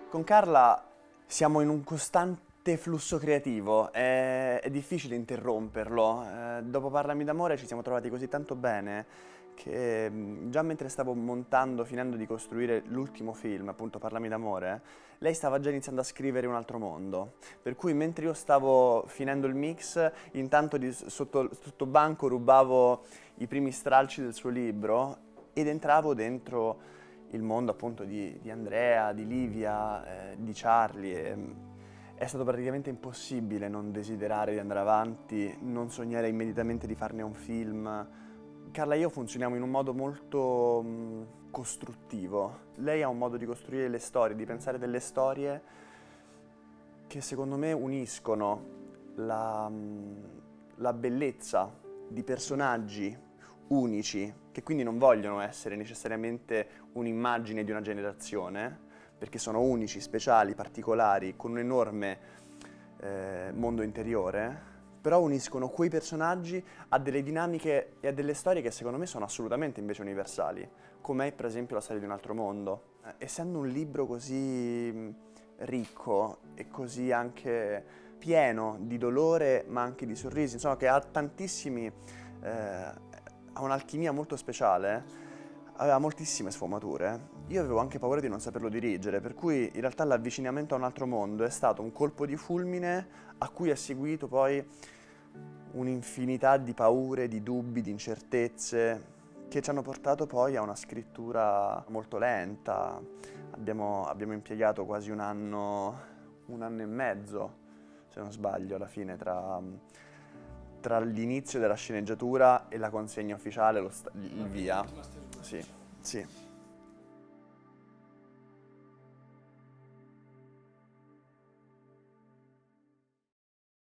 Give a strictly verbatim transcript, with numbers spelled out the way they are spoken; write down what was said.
Con Carla siamo in un costante flusso creativo, è, è difficile interromperlo. Eh, dopo Parlami d'amore ci siamo trovati così tanto bene che mh, già mentre stavo montando, finendo di costruire l'ultimo film, appunto Parlami d'amore, lei stava già iniziando a scrivere Un altro mondo. Per cui mentre io stavo finendo il mix, intanto di, sotto, sotto banco rubavo i primi stralci del suo libro ed entravo dentro il mondo appunto di, di Andrea, di Livia, eh, di Charlie. E, mh, è stato praticamente impossibile non desiderare di andare avanti, non sognare immediatamente di farne un film. Carla e io funzioniamo in un modo molto mh, costruttivo. Lei ha un modo di costruire le storie, di pensare delle storie che secondo me uniscono la, mh, la bellezza di personaggi unici, che quindi non vogliono essere necessariamente un'immagine di una generazione, perché sono unici, speciali, particolari, con un enorme eh, mondo interiore, però uniscono quei personaggi a delle dinamiche e a delle storie che secondo me sono assolutamente invece universali, come è per esempio la storia di Un altro mondo. Eh, essendo un libro così mh, ricco e così anche pieno di dolore ma anche di sorrisi, insomma che ha tantissimi, eh, ha un'alchimia molto speciale, aveva moltissime sfumature. Io avevo anche paura di non saperlo dirigere, per cui in realtà l'avvicinamento a Un altro mondo è stato un colpo di fulmine a cui è seguito poi un'infinità di paure, di dubbi, di incertezze che ci hanno portato poi a una scrittura molto lenta. Abbiamo, abbiamo impiegato quasi un anno, un anno e mezzo, se non sbaglio, alla fine, tra, tra l'inizio della sceneggiatura e la consegna ufficiale, lo sta- il via. Sì, sì.